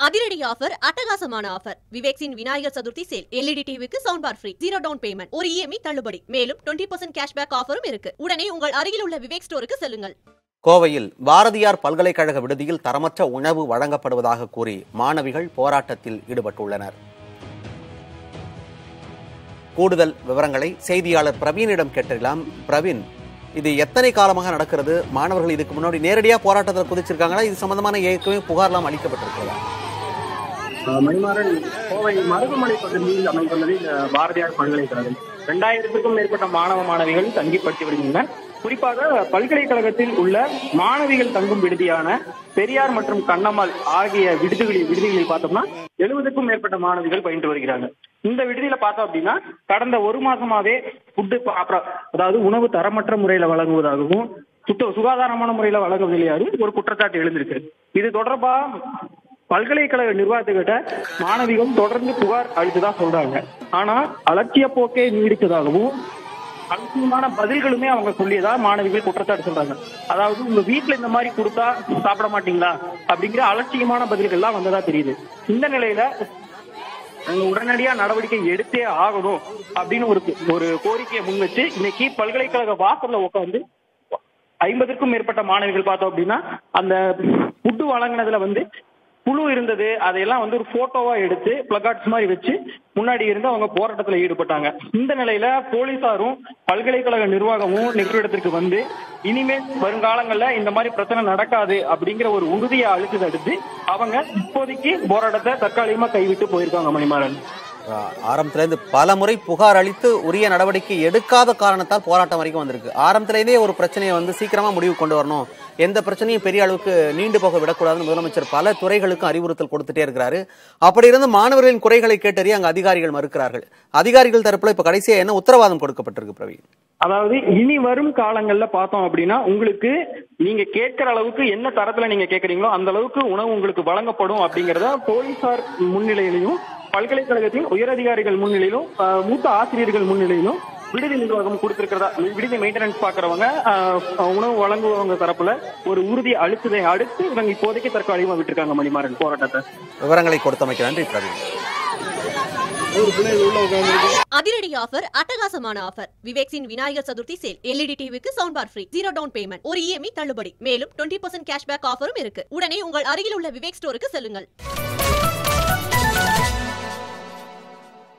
அதிரடி ஆஃபர், அட்டகாசமான ஆஃபர். விவேக்ஸின் விநாயகர் சதுர்த்தி சேல். LED டிவிக்கு soundbar free, 0 down payment, ஒரு EMI தள்ளுபடி. மேலும் 20% cashback ஆஃபரும் இருக்கு. உடனே உங்கள் அருகில் உள்ள விவேக் ஸ்டோருக்கு செல்லுங்கள். கோவையில் பாரதியார் பல்கலைக்கழக விடுதியில் தரமற்ற உணவு வழங்கப்படுவதாக கூறி மாணவிகள் போராட்டத்தில் ஈடுபட்டுள்ளனர். கூடுதல் விவரங்களை செய்தியாளர் பிரவீனிடம் கேட்டலாம். பிரவீன், இது எத்தனை காலமாக நடக்கிறது? மாணவர்கள் இதுக்கு முன்னாடி நேரடியாக போராட்டத்தில் குதிச்சிருக்காங்களா? இது சம்பந்தமான ஏற்கனவே புகார்லாம் அளிக்கப்பட்டிருக்கிறதா? மணிமாறன், கோவை மருதுமலை பகுதியில் அமைந்துள்ளது பாரதியார் பல்கலைக்கழகம். 2000க்கும் மேற்பட்ட மாணவ மாணவிகள் தங்கி படித்து வருகின்றனர். குறிப்பாக பல்கலைக்கழகத்தில் உள்ள மாணவிகள் தங்கும் விடுதியான பெரியார் மற்றும் கண்ணம்மாள் ஆகிய விடுதிகளில் பார்த்தோம்னா 70க்கும் மேற்பட்ட மாணவிகள் பயின்று வருகிறாங்க. இந்த விடுதியில பார்த்தோம் அப்படின்னா கடந்த ஒரு மாசமாவே ஃபுட்டு அதாவது உணவு தரமற்ற முறையில வழங்குவதாகவும் சுகாதாரமான முறையில வழங்குவதிலேயாவது ஒரு குற்றச்சாட்டு எழுந்திருக்கு. இது தொடர்பா பல்கலைக்கழக நிர்வாகத்துக்கிட்ட மாணவிகள் தொடர்ந்து புகார் அளித்துதான் சொல்றாங்க. ஆனா அலட்சிய போக்கே நீடித்ததாகவும் அலட்சியமான பதில்களுமே அவங்க சொல்லியதா மாணவிகள் குற்றச்சாட்டு சொல்றாங்க. அதாவது உங்க வீட்டுல இந்த மாதிரி கொடுத்தா சாப்பிட மாட்டீங்களா அப்படிங்கிற அலட்சியமான பதில்கள்லாம் வந்ததா தெரியுது. இந்த நிலையில உடனடியா நடவடிக்கை எடுத்தே ஆகணும் அப்படின்னு ஒரு கோரிக்கையை முன் வச்சு இன்னைக்கு பல்கலைக்கழக வாசல்ல உட்காந்து 50க்கும் மேற்பட்ட மாணவிகள் பார்த்தோம் அப்படின்னா அந்த ஃபுட்டு வழங்கினதுல புழு இருந்தது, அதையெல்லாம் ஒரு போட்டோவா எடுத்து பிளகார்ட்ஸ் மாதிரி வச்சு முன்னாடி இருந்து அவங்க போராட்டத்தில் ஈடுபட்டாங்க. இந்த நிலையில போலீசாரும் பல்கலைக்கழக நிர்வாகமும் நிகழ்விடத்திற்கு வந்து இனிமேல் வருங்காலங்கள்ல இந்த மாதிரி பிரச்சனை நடக்காது அப்படிங்கிற ஒரு உறுதியை அளித்து அடுத்து அவங்க இப்போதைக்கு போராட்டத்தை தற்காலிகமா கைவிட்டு போயிருக்காங்க. மணிமாறன், ஆரம்பத்திலிருந்து பல முறை புகார் அளித்து உரிய நடவடிக்கை எடுக்காத காரணத்தால் போராட்டம் வரைக்கும் வந்திருக்கு. ஆரம்பத்திலேயே ஒரு பிரச்சனையை சீக்கிரமா முடிவு கொண்டு வரணும், எந்த பிரச்சனையும் பெரிய அளவுக்கு நீண்டு போக விடக்கூடாதுன்னு முதலமைச்சர் பல துறைகளுக்கும் அறிவுறுத்தல் கொடுத்துட்டே இருக்கிறாரு. அப்படி இருந்து மாணவர்களின் குறைகளை கேட்டறிய அங்க அதிகாரிகள் மறுக்கிறார்கள். அதிகாரிகள் தரப்புல இப்ப கடைசியா என்ன உத்தரவாதம் கொடுக்கப்பட்டிருக்கு பிரவீன்? அதாவது இனி வரும் காலங்கள்ல பார்த்தோம் அப்படின்னா உங்களுக்கு நீங்க கேட்கிற அளவுக்கு என்ன தரத்துல நீங்க கேட்கறீங்களோ அந்த அளவுக்கு உணவு உங்களுக்கு வழங்கப்படும் அப்படிங்கறத போலீசார் முன்னிலையிலையும் பல்கலைக்கழகத்தின் உயரதிகாரிகள் முன்னிலையிலும் மூத்த ஆசிரியர்கள் முன்னிலையிலும் விடுதி நிர்வாகம் கொடுத்திருக்கிறதா, விடுதி மெயின்டெனன்ஸ் பாக்குறவங்க உணவு வழங்குவவங்க தரப்புல ஒரு உறுதி அளித்ததை அடுத்து இவங்க இப்போதைக்கு தற்காலிகமா விட்டுருக்காங்க. மணிமாறன், போராட்டத்தை விவரங்களை கொடுத்தமைக்கு நன்றி பிரவீன். அதிரடி ஆஃபர், அட்டகாசமான ஆஃபர். விவேக்ஸின் விநாயகர் சதுர்த்தி சேல். LED டிவிக்கு soundbar free, 0 down payment, ஒரு EMI தள்ளுபடி. மேலும் 20% cashback ஆஃபரும் இருக்கு. உடனே உங்கள் அருகில் உள்ள விவேக் ஸ்டோருக்கு செல்லுங்கள்.